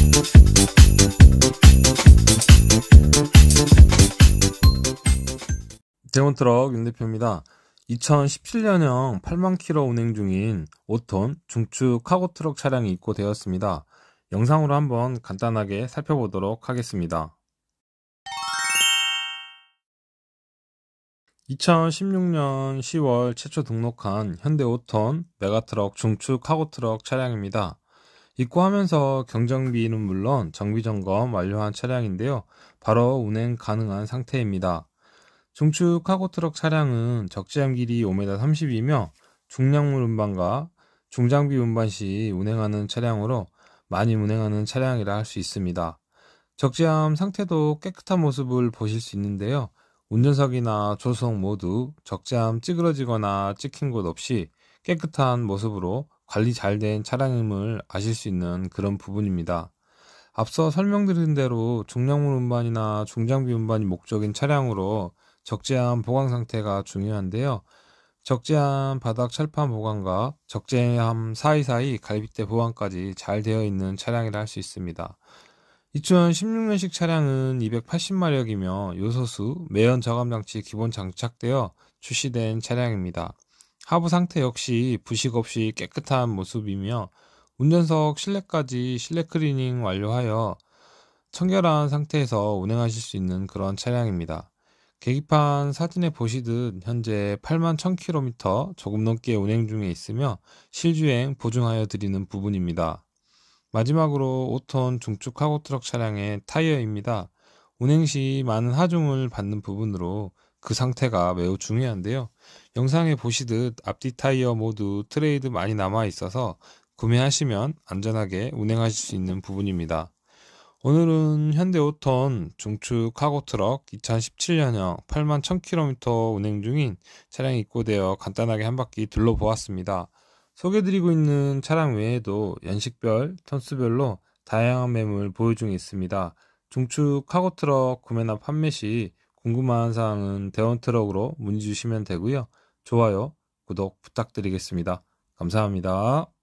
대원트럭 윤대표입니다. 2017년형 8만 킬로 운행 중인 5톤 중축 카고트럭 차량이 입고되었습니다. 영상으로 한번 간단하게 살펴보도록 하겠습니다. 2016년 10월 최초 등록한 현대 5톤 메가트럭 중축 카고트럭 차량입니다. 입고하면서 경정비는 물론 정비점검 완료한 차량인데요. 바로 운행 가능한 상태입니다. 중축 카고트럭 차량은 적재함 길이 5m 30이며 중량물 운반과 중장비 운반 시 운행하는 차량으로 많이 운행하는 차량이라 할 수 있습니다. 적재함 상태도 깨끗한 모습을 보실 수 있는데요. 운전석이나 조수석 모두 적재함 찌그러지거나 찍힌 곳 없이 깨끗한 모습으로 관리 잘 된 차량임을 아실 수 있는 그런 부분입니다. 앞서 설명드린 대로 중량물 운반이나 중장비 운반이 목적인 차량으로 적재함 보강 상태가 중요한데요. 적재함 바닥 철판 보강과 적재함 사이사이 갈빗대 보강까지 잘 되어 있는 차량이라 할 수 있습니다. 2016년식 차량은 280마력이며 요소수, 매연 저감장치 기본 장착되어 출시된 차량입니다. 하부 상태 역시 부식 없이 깨끗한 모습이며 운전석 실내까지 실내 클리닝 완료하여 청결한 상태에서 운행하실 수 있는 그런 차량입니다. 계기판 사진에 보시듯 현재 8만 1000km 조금 넘게 운행 중에 있으며 실주행 보증하여 드리는 부분입니다. 마지막으로 5톤 중축 카고트럭 차량의 타이어입니다. 운행 시 많은 하중을 받는 부분으로 그 상태가 매우 중요한데요. 영상에 보시듯 앞뒤 타이어 모두 트레이드 많이 남아 있어서 구매하시면 안전하게 운행하실 수 있는 부분입니다. 오늘은 현대 5톤 중축 카고트럭 2017년형 8만 1000km 운행 중인 차량이 입고되어 간단하게 한 바퀴 둘러보았습니다. 소개드리고 있는 차량 외에도 연식별, 톤수별로 다양한 매물 보유 중에 있습니다. 중축 카고트럭 구매나 판매 시 궁금한 사항은 대원트럭으로 문의 주시면 되고요. 좋아요, 구독 부탁드리겠습니다. 감사합니다.